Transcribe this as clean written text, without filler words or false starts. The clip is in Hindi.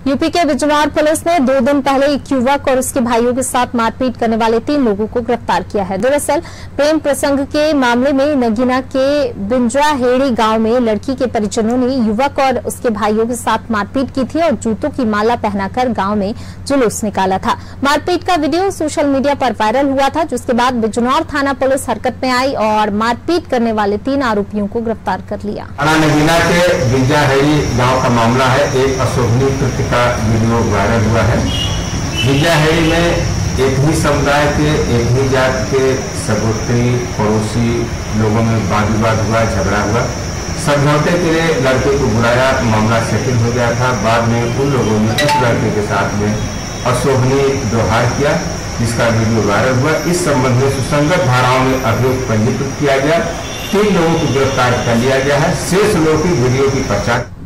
यूपी के बिजनौर पुलिस ने 2 दिन पहले एक युवक और उसके भाइयों के साथ मारपीट करने वाले 3 लोगों को गिरफ्तार किया है। दरअसल प्रेम प्रसंग के मामले में नगीना के बिंजराहेड़ी गांव में लड़की के परिजनों ने युवक और उसके भाइयों के साथ मारपीट की थी और जूतों की माला पहनाकर गांव में जुलूस निकाला था। मारपीट का वीडियो सोशल मीडिया पर वायरल हुआ था, जिसके बाद बिजनौर थाना पुलिस हरकत में आई और मारपीट करने वाले 3 आरोपियों को गिरफ्तार कर लिया। नगीना के बिंजराहेड़ी गाँव का मामला है। एक अशोभनीय कृत्य का वीडियो वायरल हुआ है। बिंजराहेड़ी में एक ही समुदाय के, एक ही जात के सगोत्री पड़ोसी लोगों में वाद विवाद हुआ, झगड़ा हुआ। समझौते के लिए लड़के को बुलाया, मामला सेटल हो गया था। बाद में उन लोगों ने उस लड़के के साथ में अशोभनीय व्यवहार किया, जिसका वीडियो वायरल हुआ। इस संबंध में सुसंगत धाराओं में अभियोग पंजीकृत किया गया। 3 लोगों को गिरफ्तार कर लिया गया है। शेष लोगों की वीडियो की पहचान